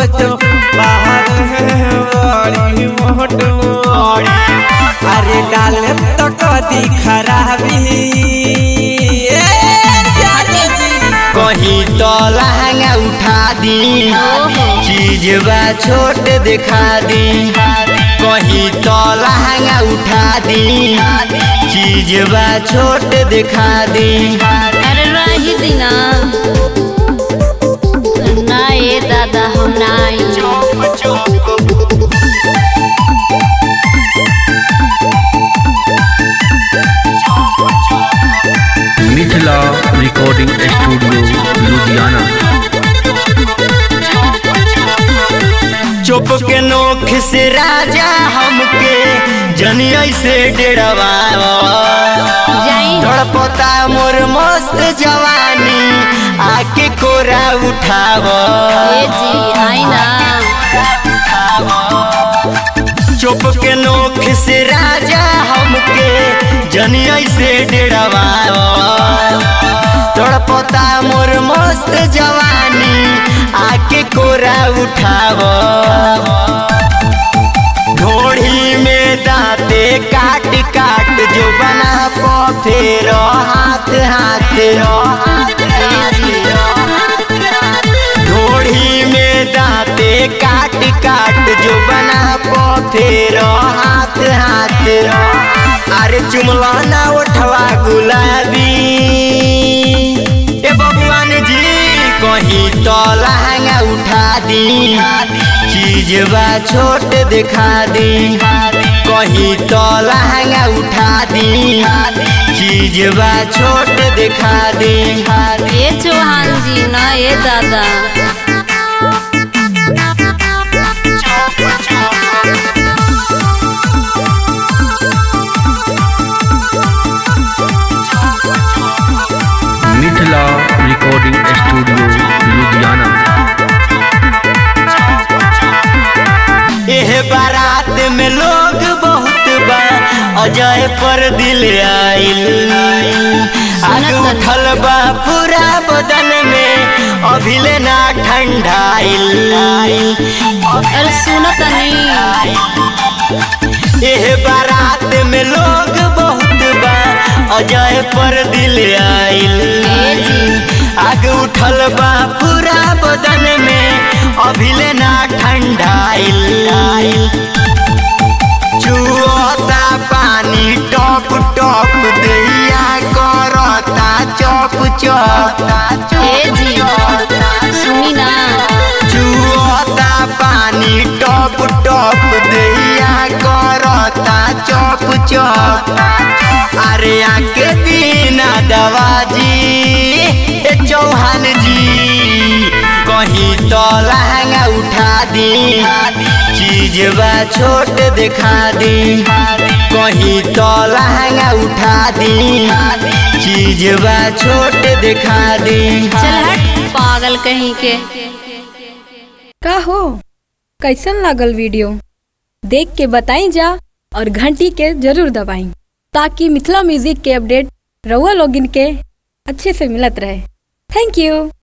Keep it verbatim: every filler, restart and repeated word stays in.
बचो बाहर है बड़ी मोटो अरे डाले तो कदी खराबी कहीं तो लहंगा उठा दी चीज बा छोट दिखा दी कहीं तो लहंगा उठा दी चीज बा छोट दिखा दी। अरे रही दीना ना ये दादा हम नाई मिथिला रिकॉर्डिंग स्टूडियो लुधियाना। चुप के नोख से राजा हमके जनिया से डेढ़वा तड़पता मोर मस्त जवानी आके कोरा उठावो जी आई ना चुप के नोख से राजा हमके जनिया से डेढ़वा तड़पता मोर मस्त जवानी आके कोरा उठावो ढोड़ी में दांते काट काट जो बना पो फेरो हाथ हाथ ढोड़ी में दांते काट काट जो बना पो फेरो हाथ हाथ अरे चुमला ना उठवा गुलाबी ए बबुआन जी कहीं तो लहंगा उठा दी चीज बा छोट दिखा दी कहीं तो लहंगा उठा दी चीज बा छोट दिखा दी। ये चौहान जी ना ये दादा मिथिला रिकॉर्डिंग स्टूडियो लुधियाना। एह बारात में लोग बहुत बा अजय पर दिल आइल आग उठल बा पूरा बदन में अभिले ना ठंडाइल अरे सुनो तनी एह बारात में लोग बहुत बा अजय पर दिल आइल आग उठल बा पूरा बदन में अभिले ना ठंडाइल चुआता पानी टॉप टॉप दहिया करता चौप चौप सुनी ना चुआता पानी टॉप टॉप दहिया करता चौप चौप अरे आके दीना दवाजी ए चौहान जी कहीं तो लहंगा उठा दी चीज बा छोट दिखा दी कहीं तो लहंगा उठा दी चीज बा छोट दिखा दी। चल हट पागल कहीं के। का हो कैसन लागल वीडियो देख के बताई जा और घंटी के जरूर दबाई ताकि मिथिला म्यूजिक के अपडेट रउआ लोगिन के अच्छे से मिलत रहे। Thank you.